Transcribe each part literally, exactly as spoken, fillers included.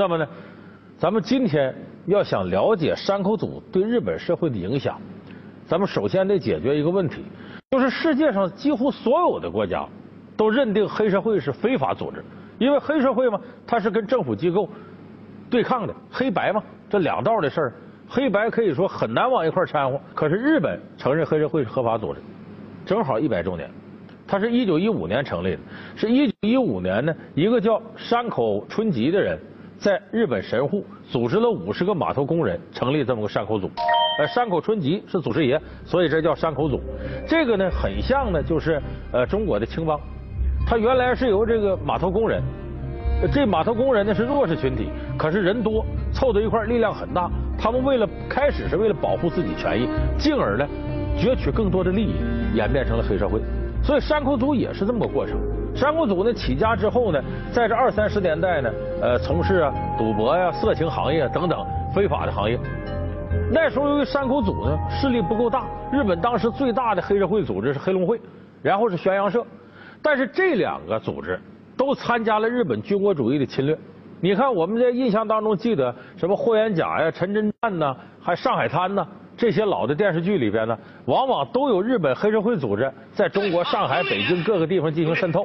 那么呢，咱们今天要想了解山口组对日本社会的影响，咱们首先得解决一个问题，就是世界上几乎所有的国家都认定黑社会是非法组织，因为黑社会嘛，它是跟政府机构对抗的，黑白嘛，这两道的事儿，黑白可以说很难往一块掺和。可是日本承认黑社会是合法组织，正好一百周年。它是一九一五年成立的，是一九一五年呢，一个叫山口春吉的人在日本神户组织了五十个码头工人，成立这么个山口组。呃，山口春吉是祖师爷，所以这叫山口组。这个呢，很像呢，就是呃中国的青帮。它原来是由这个码头工人，这码头工人呢是弱势群体，可是人多，凑到一块力量很大。他们为了开始是为了保护自己权益，进而呢攫取更多的利益，演变成了黑社会。所以山口组也是这么个过程。山口组呢起家之后呢，在这二三十年代呢，呃，从事啊赌博呀、色情行业等等非法的行业。那时候由于山口组呢势力不够大，日本当时最大的黑社会组织是黑龙会，然后是宣扬社，但是这两个组织都参加了日本军国主义的侵略。你看我们在印象当中记得什么霍元甲呀、陈真战呐，还上海滩呐。这些老的电视剧里边呢，往往都有日本黑社会组织在中国上海、北京各个地方进行渗透。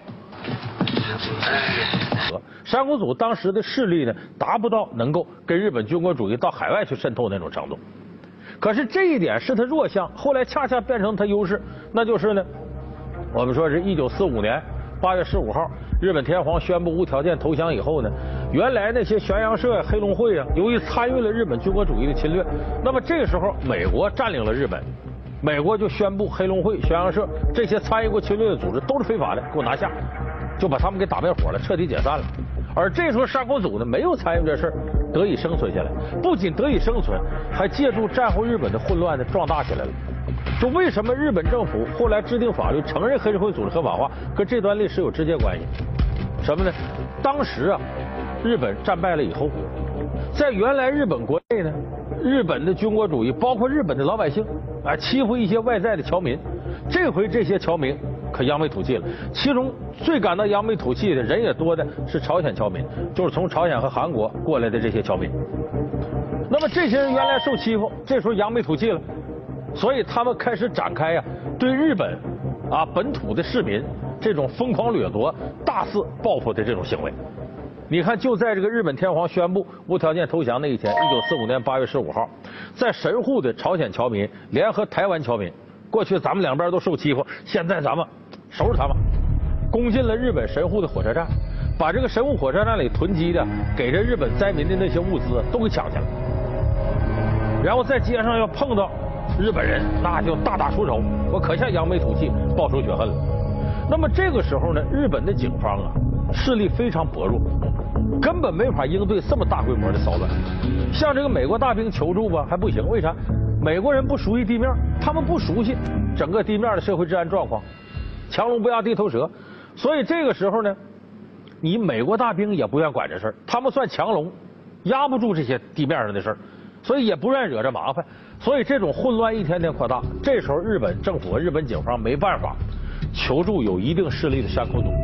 山口组当时的势力呢，达不到能够跟日本军国主义到海外去渗透那种程度。可是这一点是他弱项，后来恰恰变成他优势，那就是呢，我们说是一九四五年八月十五号，日本天皇宣布无条件投降以后呢，原来那些宣扬社、黑龙会啊，由于参与了日本军国主义的侵略，那么这个时候美国占领了日本，美国就宣布黑龙会、宣扬社这些参与过侵略的组织都是非法的，给我拿下，就把他们给打灭火了，彻底解散了。而这时候山口组呢没有参与这事儿，得以生存下来，不仅得以生存，还借助战后日本的混乱呢壮大起来了。就为什么日本政府后来制定法律承认黑社会组织合法化，跟这段历史有直接关系。什么呢？当时啊，日本战败了以后，在原来日本国内呢，日本的军国主义，包括日本的老百姓啊，欺负一些外在的侨民。这回这些侨民可扬眉吐气了，其中最感到扬眉吐气的人也多的是朝鲜侨民，就是从朝鲜和韩国过来的这些侨民。那么这些人原来受欺负，这时候扬眉吐气了。所以他们开始展开呀、啊，对日本啊本土的市民这种疯狂掠夺、大肆报复的这种行为。你看，就在这个日本天皇宣布无条件投降那一天，一九四五年八月十五号，在神户的朝鲜侨民联合台湾侨民，过去咱们两边都受欺负，现在咱们收拾他们，攻进了日本神户的火车站，把这个神户火车站里囤积的给这日本灾民的那些物资都给抢去了，然后在街上要碰到日本人，那就大打出手，我可下扬眉吐气、报仇雪恨了。那么这个时候呢，日本的警方啊势力非常薄弱，根本没法应对这么大规模的骚乱。向这个美国大兵求助吧还不行，为啥？美国人不熟悉地面，他们不熟悉整个地面的社会治安状况，强龙不压地头蛇。所以这个时候呢，你美国大兵也不愿管这事儿，他们算强龙，压不住这些地面上的事儿，所以也不愿惹这麻烦。所以这种混乱一天天扩大，这时候日本政府和日本警方没办法，求助有一定势力的山口组，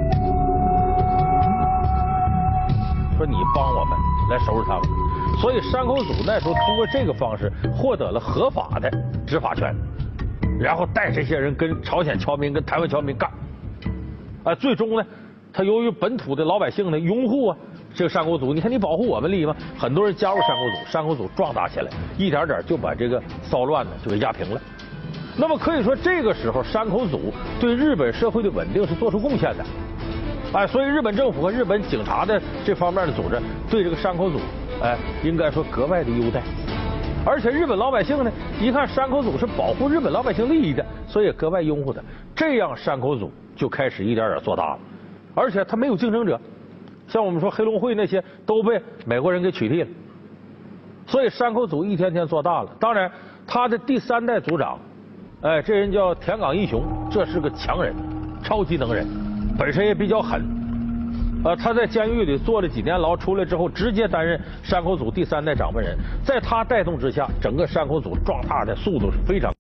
说你帮我们来收拾他们。所以山口组那时候通过这个方式获得了合法的执法权，然后带这些人跟朝鲜侨民、跟台湾侨民干。啊，最终呢，他由于本土的老百姓的拥护啊，这个山口组，你看你保护我们利益吗？很多人加入山口组，山口组壮大起来，一点点就把这个骚乱呢就给压平了。那么可以说，这个时候山口组对日本社会的稳定是做出贡献的。哎，所以日本政府和日本警察的这方面的组织对这个山口组，哎，应该说格外的优待。而且日本老百姓呢，一看山口组是保护日本老百姓利益的，所以也格外拥护他。这样山口组就开始一点点做大了，而且他没有竞争者。像我们说黑龙会那些都被美国人给取缔了，所以山口组一天天做大了。当然，他的第三代组长，哎，这人叫田冈义雄，这是个强人，超级能人，本身也比较狠。呃，他在监狱里坐了几年牢，出来之后直接担任山口组第三代掌门人。在他带动之下，整个山口组壮大的速度是非常